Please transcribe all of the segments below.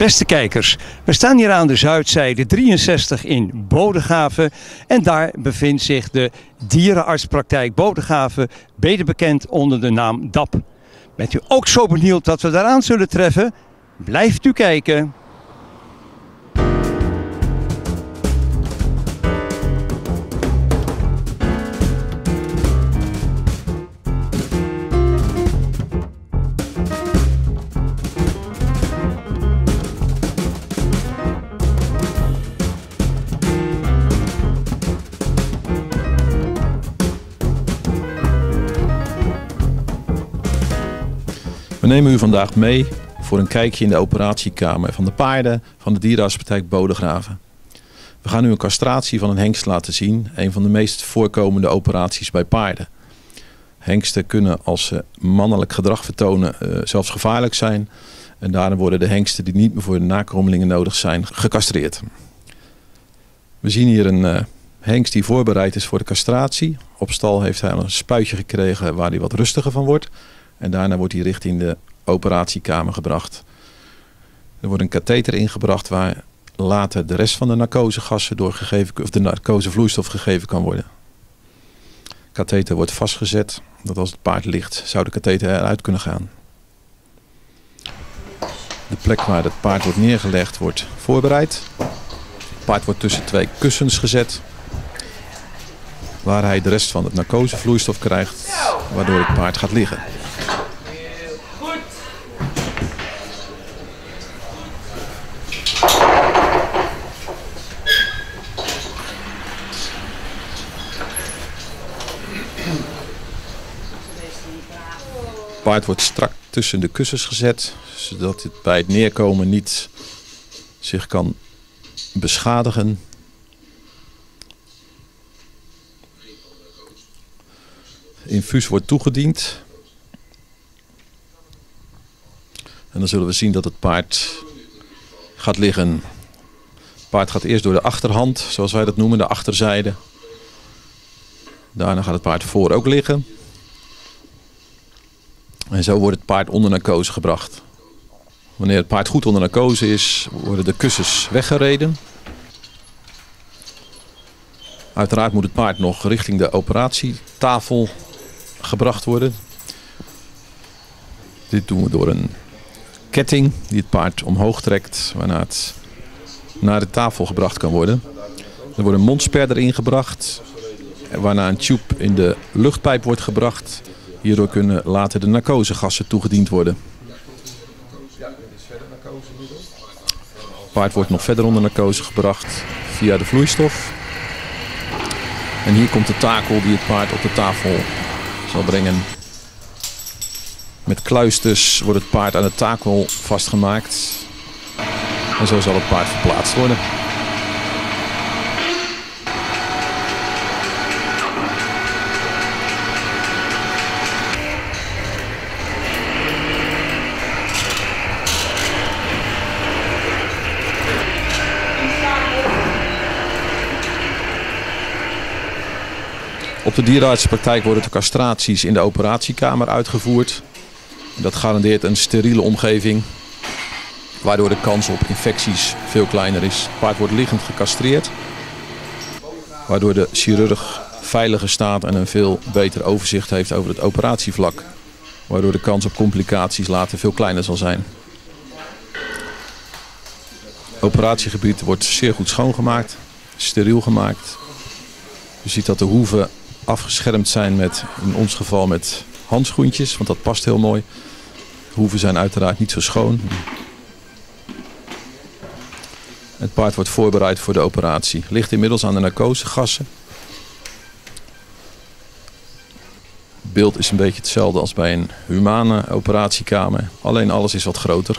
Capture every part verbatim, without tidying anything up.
Beste kijkers, we staan hier aan de Zuidzijde drieënzestig in Bodegraven en daar bevindt zich de dierenartspraktijk Bodegraven, beter bekend onder de naam D A P. Bent u ook zo benieuwd wat we daaraan zullen treffen? Blijft u kijken. We nemen u vandaag mee voor een kijkje in de operatiekamer van de paarden van de dierenartspraktijk Bodegraven. We gaan u een castratie van een hengst laten zien, een van de meest voorkomende operaties bij paarden. Hengsten kunnen als ze mannelijk gedrag vertonen uh, zelfs gevaarlijk zijn en daarom worden de hengsten die niet meer voor de nakomelingen nodig zijn gecastreerd. We zien hier een uh, hengst die voorbereid is voor de castratie. Op stal heeft hij al een spuitje gekregen waar hij wat rustiger van wordt. En daarna wordt hij richting de operatiekamer gebracht. Er wordt een katheter ingebracht waar later de rest van de narcosegassen doorgegeven, of de narcosevloeistof gegeven kan worden. De katheter wordt vastgezet, dat als het paard ligt zou de katheter eruit kunnen gaan. De plek waar het paard wordt neergelegd wordt voorbereid. Het paard wordt tussen twee kussens gezet, waar hij de rest van het narcosevloeistof krijgt, waardoor het paard gaat liggen. Het paard wordt strak tussen de kussens gezet, zodat het bij het neerkomen niet zich kan beschadigen. Infuus wordt toegediend. En dan zullen we zien dat het paard gaat liggen. Het paard gaat eerst door de achterhand, zoals wij dat noemen, de achterzijde. Daarna gaat het paard voor ook liggen. En zo wordt het paard onder narcose gebracht. Wanneer het paard goed onder narcose is, worden de kussens weggereden. Uiteraard moet het paard nog richting de operatietafel gebracht worden. Dit doen we door een ketting die het paard omhoog trekt, waarna het naar de tafel gebracht kan worden. Er wordt een mondsperder ingebracht, waarna een tube in de luchtpijp wordt gebracht. Hierdoor kunnen later de narcosegassen toegediend worden. Het paard wordt nog verder onder narcose gebracht via de vloeistof. En hier komt de takel die het paard op de tafel zal brengen. Met kluisters wordt het paard aan de takel vastgemaakt. En zo zal het paard verplaatst worden. Op de dierenartspraktijk worden de castraties in de operatiekamer uitgevoerd. Dat garandeert een steriele omgeving, waardoor de kans op infecties veel kleiner is. Het paard wordt liggend gecastreerd, waardoor de chirurg veiliger staat en een veel beter overzicht heeft over het operatievlak. Waardoor de kans op complicaties later veel kleiner zal zijn. Het operatiegebied wordt zeer goed schoongemaakt, steriel gemaakt. Je ziet dat de hoeven afgeschermd zijn met, in ons geval met handschoentjes, want dat past heel mooi. De hoeven zijn uiteraard niet zo schoon. Het paard wordt voorbereid voor de operatie. Ligt inmiddels aan de narcosegassen. Het beeld is een beetje hetzelfde als bij een humane operatiekamer, alleen alles is wat groter.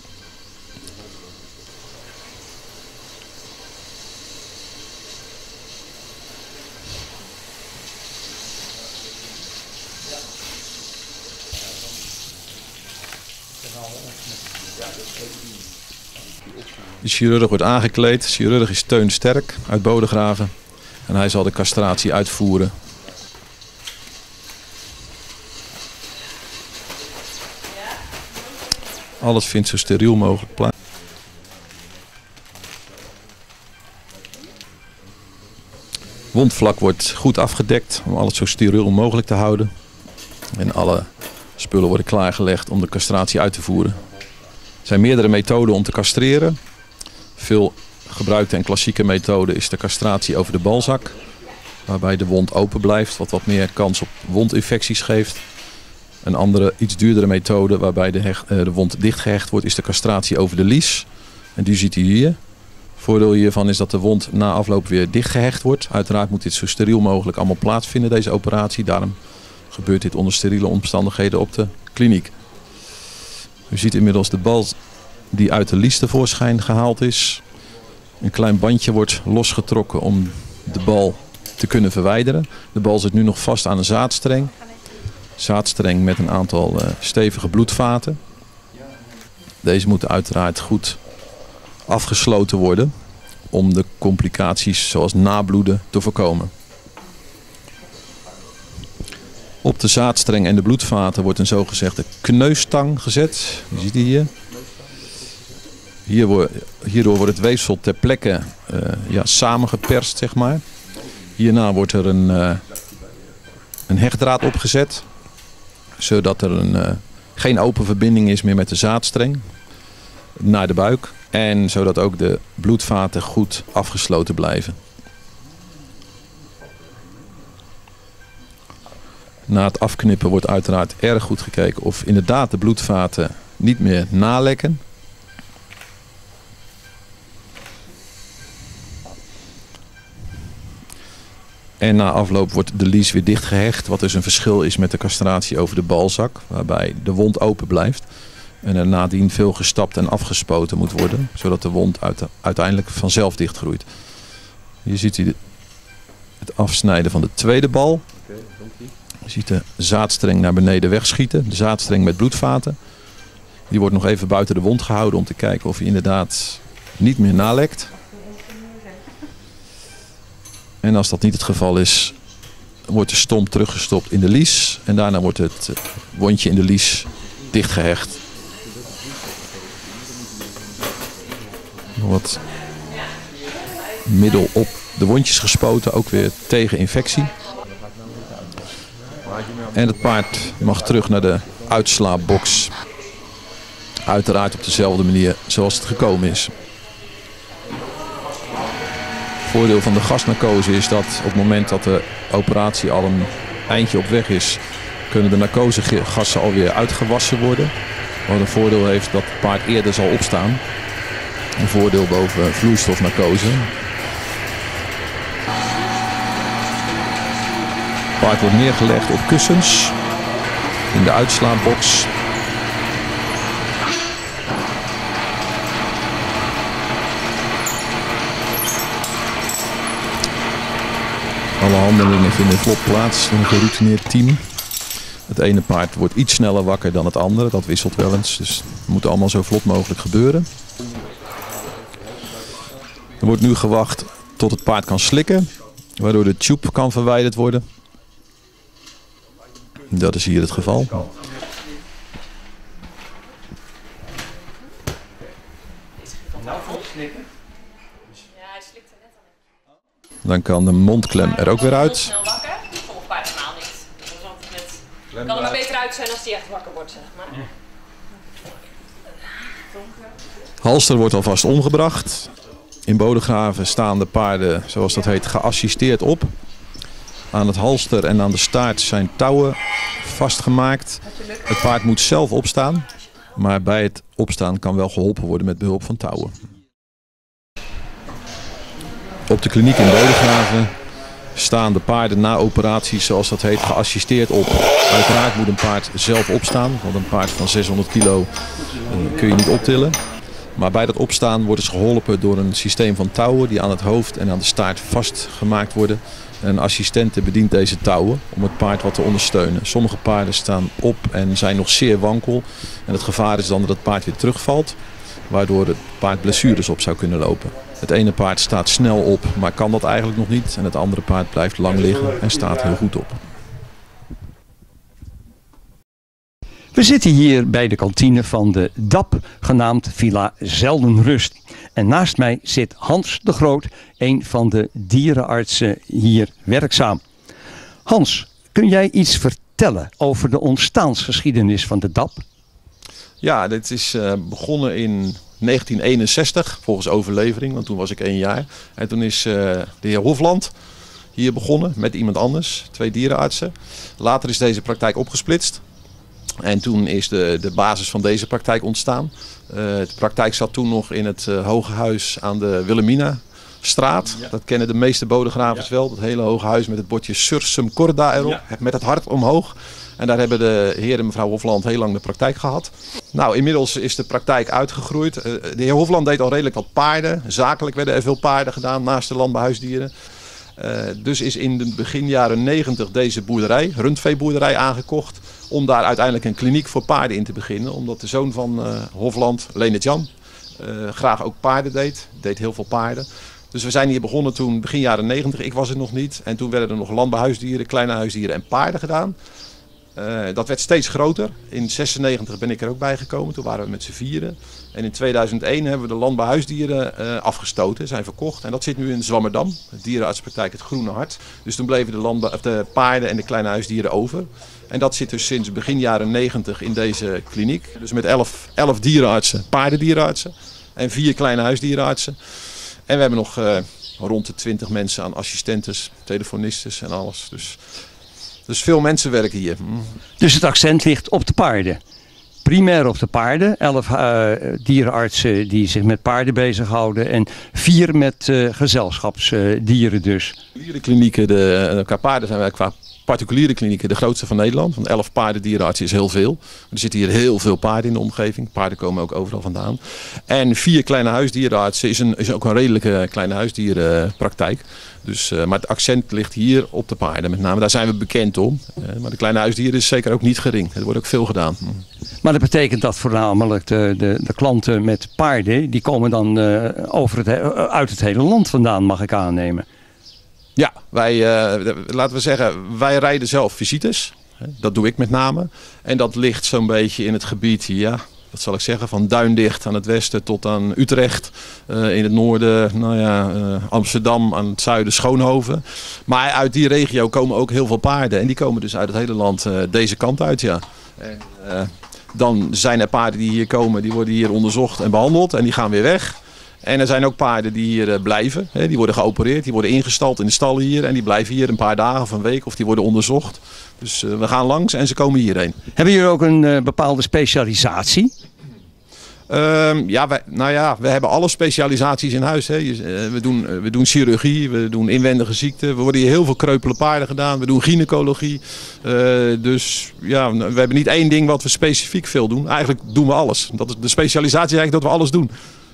De chirurg wordt aangekleed. De chirurg is Teun Sterk uit Bodegraven. En hij zal de castratie uitvoeren. Alles vindt zo steriel mogelijk plaats. wondvlak wordt goed afgedekt om alles zo steriel mogelijk te houden. En alle spullen worden klaargelegd om de castratie uit te voeren. Er zijn meerdere methoden om te castreren. Veel gebruikte en klassieke methode is de castratie over de balzak. Waarbij de wond open blijft, wat wat meer kans op wondinfecties geeft. Een andere, iets duurdere methode waarbij de, hecht, de wond dichtgehecht wordt, is de castratie over de lies. En die ziet u hier. Het voordeel hiervan is dat de wond na afloop weer dichtgehecht wordt. Uiteraard moet dit zo steriel mogelijk allemaal plaatsvinden, deze operatie. Daarom gebeurt dit onder steriele omstandigheden op de kliniek. U ziet inmiddels de bal die uit de lies tevoorschijn gehaald is. Een klein bandje wordt losgetrokken om de bal te kunnen verwijderen. De bal zit nu nog vast aan een zaadstreng. Zaadstreng met een aantal uh, stevige bloedvaten. Deze moeten uiteraard goed afgesloten worden om de complicaties zoals nabloeden te voorkomen. Op de zaadstreng en de bloedvaten wordt een zogezegde kneustang gezet. Je ziet die hier. Hier hierdoor wordt het weefsel ter plekke uh, ja, samengeperst, zeg maar. Hierna wordt er een, uh, een hechtdraad opgezet, zodat er een, uh, geen open verbinding is meer met de zaadstreng naar de buik. En zodat ook de bloedvaten goed afgesloten blijven. Na het afknippen wordt uiteraard erg goed gekeken of inderdaad de bloedvaten niet meer nalekken. En na afloop wordt de lies weer dichtgehecht, wat dus een verschil is met de castratie over de balzak, waarbij de wond open blijft. En er nadien veel gestapt en afgespoten moet worden, zodat de wond uiteindelijk vanzelf dichtgroeit. Hier ziet u het afsnijden van de tweede bal. Je ziet de zaadstreng naar beneden wegschieten, de zaadstreng met bloedvaten. Die wordt nog even buiten de wond gehouden om te kijken of hij inderdaad niet meer nalekt. En als dat niet het geval is, wordt de stomp teruggestopt in de lies. En daarna wordt het wondje in de lies dichtgehecht. Wat middel op de wondjes gespoten, ook weer tegen infectie. En het paard mag terug naar de uitslaapbox. Uiteraard op dezelfde manier zoals het gekomen is. Het voordeel van de gasnarcose is dat op het moment dat de operatie al een eindje op weg is, kunnen de narcosegassen alweer uitgewassen worden. Wat een voordeel heeft dat het paard eerder zal opstaan. Een voordeel boven vloeistofnarcose. Het paard wordt neergelegd op kussens in de uitslaapbox. Alle handelingen vinden vlot plaats door een geroutineerd team. Het ene paard wordt iets sneller wakker dan het andere. Dat wisselt wel eens. Dus het moet allemaal zo vlot mogelijk gebeuren. Er wordt nu gewacht tot het paard kan slikken. Waardoor de tube kan verwijderd worden. Dat is hier het geval. Dan kan de mondklem er ook weer uit. Snel wakker. Sommige paarden helemaal niet. Dat is altijd met... kan er maar beter uit zijn als die echt wakker wordt, zeg maar. Halster wordt alvast omgebracht. In Bodegraven staan de paarden, zoals dat heet, geassisteerd op. Aan het halster en aan de staart zijn touwen vastgemaakt. Het paard moet zelf opstaan, maar bij het opstaan kan wel geholpen worden met behulp van touwen. Op de kliniek in Bodegraven staan de paarden na operaties, zoals dat heet, geassisteerd op. Uiteraard moet een paard zelf opstaan, want een paard van zeshonderd kilo kun je niet optillen. Maar bij dat opstaan worden ze geholpen door een systeem van touwen die aan het hoofd en aan de staart vastgemaakt worden. En een assistente bedient deze touwen om het paard wat te ondersteunen. Sommige paarden staan op en zijn nog zeer wankel. En het gevaar is dan dat het paard weer terugvalt, waardoor het paard blessures op zou kunnen lopen. Het ene paard staat snel op, maar kan dat eigenlijk nog niet. En het andere paard blijft lang liggen en staat heel goed op. We zitten hier bij de kantine van de D A P, genaamd Villa Zeldenrust. En naast mij zit Hans de Groot, een van de dierenartsen hier werkzaam. Hans, kun jij iets vertellen over de ontstaansgeschiedenis van de D A P? Ja, dit is uh, begonnen in negentien eenenzestig, volgens overlevering, want toen was ik één jaar. En toen is uh, de heer Hofland hier begonnen met iemand anders, twee dierenartsen. Later is deze praktijk opgesplitst. En toen is de, de basis van deze praktijk ontstaan. Uh, de praktijk zat toen nog in het uh, Hoge Huis aan de Wilhelminastraat. Ja. Dat kennen de meeste bodengravers ja. wel. Dat hele hoge huis met het bordje Sursum Corda erop. Ja. Met het hart omhoog. En daar hebben de heer en mevrouw Hofland heel lang de praktijk gehad. Nou, inmiddels is de praktijk uitgegroeid. Uh, de heer Hofland deed al redelijk wat paarden. Zakelijk werden er veel paarden gedaan naast de landbouwhuisdieren. Uh, dus is in de begin jaren negentig deze boerderij, rundveeboerderij, aangekocht. Om daar uiteindelijk een kliniek voor paarden in te beginnen. Omdat de zoon van uh, Hofland, Leendert Jan, uh, graag ook paarden deed. Deed heel veel paarden. Dus we zijn hier begonnen toen begin jaren negentig. Ik was het nog niet. En toen werden er nog landbouwhuisdieren, kleine huisdieren en paarden gedaan. Uh, dat werd steeds groter. In negentien zesennegentig ben ik er ook bij gekomen. Toen waren we met z'n vieren. En in tweeduizend één hebben we de landbouwhuisdieren uh, afgestoten, zijn verkocht. En dat zit nu in Zwammerdam, de dierenartspraktijk Het Groene Hart. Dus toen bleven de, landbouw, de paarden en de kleine huisdieren over. En dat zit dus sinds begin jaren negentig in deze kliniek. Dus met elf, elf dierenartsen, paardendierenartsen en vier kleine huisdierenartsen. En we hebben nog uh, rond de twintig mensen aan assistentes, telefonistes en alles. Dus, dus veel mensen werken hier. Hm. Dus het accent ligt op de paarden? Primair op de paarden, elf uh, dierenartsen die zich met paarden bezighouden en vier met uh, gezelschapsdieren dus. Klinieken, de, qua paarden zijn wij qua particuliere klinieken de grootste van Nederland. Want elf paardendierenartsen is heel veel. Er zitten hier heel veel paarden in de omgeving. Paarden komen ook overal vandaan. En vier kleine huisdierenartsen is, een, is ook een redelijke kleine huisdierenpraktijk. Dus, uh, maar het accent ligt hier op de paarden met name. Daar zijn we bekend om. Uh, maar de kleine huisdieren is zeker ook niet gering. Er wordt ook veel gedaan. Maar dat betekent dat voornamelijk de, de, de klanten met paarden, die komen dan uh, over het, uit het hele land vandaan, mag ik aannemen. Ja, wij, uh, laten we zeggen, wij rijden zelf visites. Dat doe ik met name. En dat ligt zo'n beetje in het gebied, ja, wat zal ik zeggen, van Duindicht aan het westen tot aan Utrecht. Uh, in het noorden, nou ja, uh, Amsterdam, aan het zuiden Schoonhoven. Maar uit die regio komen ook heel veel paarden. En die komen dus uit het hele land uh, deze kant uit, ja. En, uh, dan zijn er paarden die hier komen, die worden hier onderzocht en behandeld. En die gaan weer weg. En er zijn ook paarden die hier uh, blijven. Hè, die worden geopereerd, die worden ingestald in de stallen hier. En die blijven hier een paar dagen of een week of die worden onderzocht. Dus uh, we gaan langs en ze komen hierheen. Hebben jullie ook een uh, bepaalde specialisatie? Um, ja, wij, nou ja, we hebben alle specialisaties in huis. Hè. Je, uh, we, doen, uh, we doen chirurgie, we doen inwendige ziekten. We worden hier heel veel kreupele paarden gedaan. We doen gynaecologie. Uh, dus ja, we hebben niet één ding wat we specifiek veel doen. Eigenlijk doen we alles. Dat is de specialisatie is eigenlijk dat we alles doen.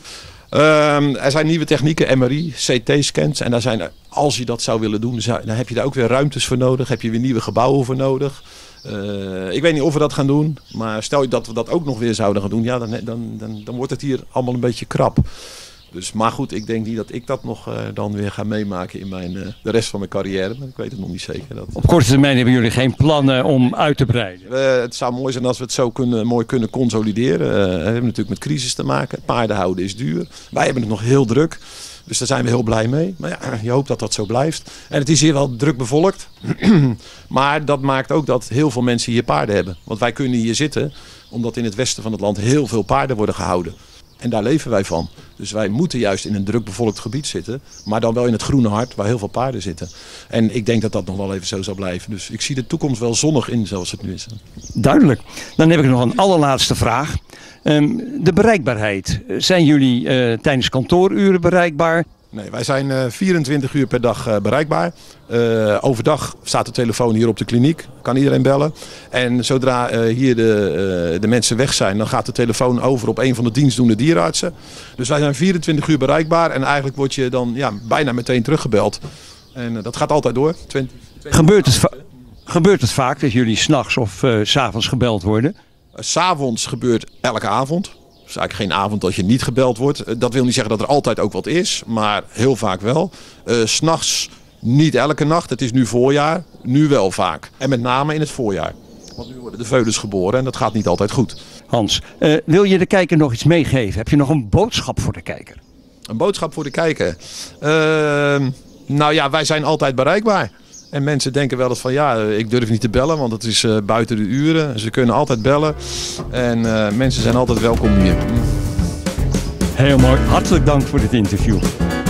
Um, er zijn nieuwe technieken, M R I, C T-scans. En daar zijn, als je dat zou willen doen, dan heb je daar ook weer ruimtes voor nodig. Heb je weer nieuwe gebouwen voor nodig. Uh, ik weet niet of we dat gaan doen. Maar stel je dat we dat ook nog weer zouden gaan doen. Ja, dan, dan, dan, dan wordt het hier allemaal een beetje krap. Dus, maar goed, ik denk niet dat ik dat nog uh, dan weer ga meemaken in mijn, uh, de rest van mijn carrière. Maar ik weet het nog niet zeker. Dat... Op korte termijn hebben jullie geen plannen om uit te breiden? Uh, het zou mooi zijn als we het zo kunnen, mooi kunnen consolideren. Uh, we hebben natuurlijk met crisis te maken. Paarden houden is duur. Wij hebben het nog heel druk. Dus daar zijn we heel blij mee. Maar ja, je hoopt dat dat zo blijft. En het is hier wel druk bevolkt. Maar dat maakt ook dat heel veel mensen hier paarden hebben. Want wij kunnen hier zitten omdat in het westen van het land heel veel paarden worden gehouden. En daar leven wij van. Dus wij moeten juist in een druk bevolkt gebied zitten. Maar dan wel in het Groene Hart waar heel veel paarden zitten. En ik denk dat dat nog wel even zo zal blijven. Dus ik zie de toekomst wel zonnig in zoals het nu is. Duidelijk. Dan heb ik nog een allerlaatste vraag. Um, de bereikbaarheid. Zijn jullie uh, tijdens kantooruren bereikbaar? Nee, wij zijn uh, vierentwintig uur per dag uh, bereikbaar. Uh, overdag staat de telefoon hier op de kliniek. Kan iedereen bellen. En zodra uh, hier de, uh, de mensen weg zijn, dan gaat de telefoon over op een van de dienstdoende dierenartsen. Dus wij zijn vierentwintig uur bereikbaar. En eigenlijk word je dan ja, bijna meteen teruggebeld. En uh, dat gaat altijd door. twintig, twintig gebeurt, het gebeurt het vaak dat jullie 's nachts of uh, 's avonds gebeld worden? Uh, 's avonds gebeurt elke avond. Het is eigenlijk geen avond dat je niet gebeld wordt. Dat wil niet zeggen dat er altijd ook wat is, maar heel vaak wel. Uh, 's nachts niet elke nacht. Het is nu voorjaar, nu wel vaak. En met name in het voorjaar. Want nu worden de veulens geboren en dat gaat niet altijd goed. Hans, uh, wil je de kijker nog iets meegeven? Heb je nog een boodschap voor de kijker? Een boodschap voor de kijker. Uh, nou ja, wij zijn altijd bereikbaar. En mensen denken wel eens van ja, ik durf niet te bellen, want het is uh, buiten de uren. Ze kunnen altijd bellen. En uh, mensen zijn altijd welkom hier. Heel mooi. Hartelijk dank voor dit interview.